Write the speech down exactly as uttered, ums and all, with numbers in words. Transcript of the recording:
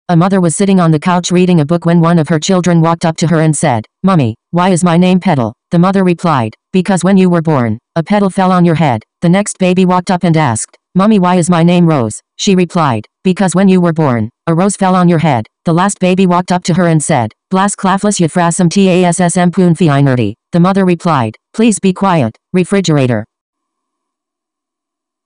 A mother was sitting on the couch reading a book when one of her children walked up to her and said, "Mummy, why is my name Petal?" The mother replied, "Because when you were born, a petal fell on your head." The next baby walked up and asked, "Mummy, why is my name Rose?" She replied, "Because when you were born, a rose fell on your head." The last baby walked up to her and said, "BLAS, CLAFLAS, YIFRASSAM, TASSM, POONNFFFIINRTY." The mother replied, "Please be quiet, refrigerator."